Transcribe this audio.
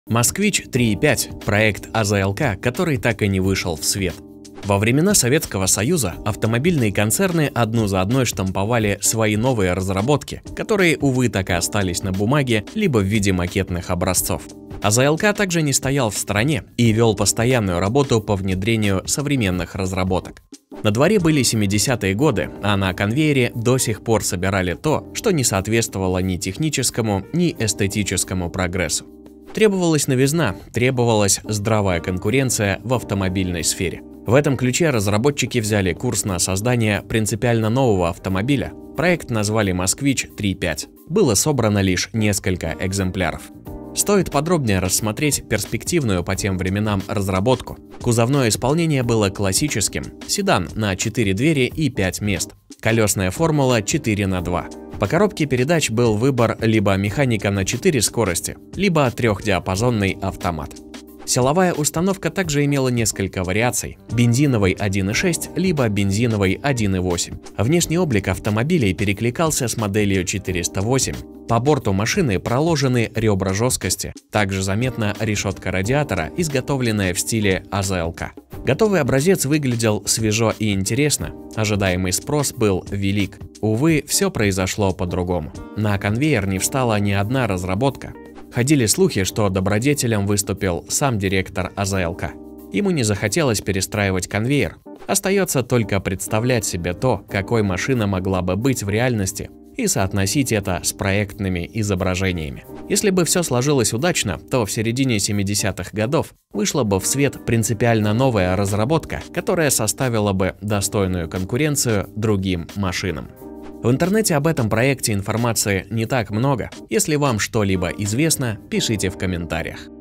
Москвич 3.5 – проект АЗЛК, который так и не вышел в свет. Во времена Советского Союза автомобильные концерны одну за одной штамповали свои новые разработки, которые, увы, так и остались на бумаге, либо в виде макетных образцов. АЗЛК также не стоял в стороне и вел постоянную работу по внедрению современных разработок. На дворе были 70-е годы, а на конвейере до сих пор собирали то, что не соответствовало ни техническому, ни эстетическому прогрессу. Требовалась новизна, требовалась здравая конкуренция в автомобильной сфере. В этом ключе разработчики взяли курс на создание принципиально нового автомобиля. Проект назвали «Москвич 3.5». Было собрано лишь несколько экземпляров. Стоит подробнее рассмотреть перспективную по тем временам разработку. Кузовное исполнение было классическим: седан на 4 двери и 5 мест. Колесная формула 4×2. По коробке передач был выбор либо механика на 4 скорости, либо трехдиапазонный автомат. Силовая установка также имела несколько вариаций: бензиновый 1.6, либо бензиновый 1.8. Внешний облик автомобилей перекликался с моделью 408. По борту машины проложены ребра жесткости, также заметна решетка радиатора, изготовленная в стиле АЗЛК. Готовый образец выглядел свежо и интересно, ожидаемый спрос был велик. Увы, все произошло по-другому. На конвейер не встала ни одна разработка. Ходили слухи, что добродетелем выступил сам директор АЗЛК. Ему не захотелось перестраивать конвейер. Остается только представлять себе то, какой машина могла бы быть в реальности, и соотносить это с проектными изображениями. Если бы все сложилось удачно, то в середине 70-х годов вышла бы в свет принципиально новая разработка, которая составила бы достойную конкуренцию другим машинам. В интернете об этом проекте информации не так много. Если вам что-либо известно, пишите в комментариях.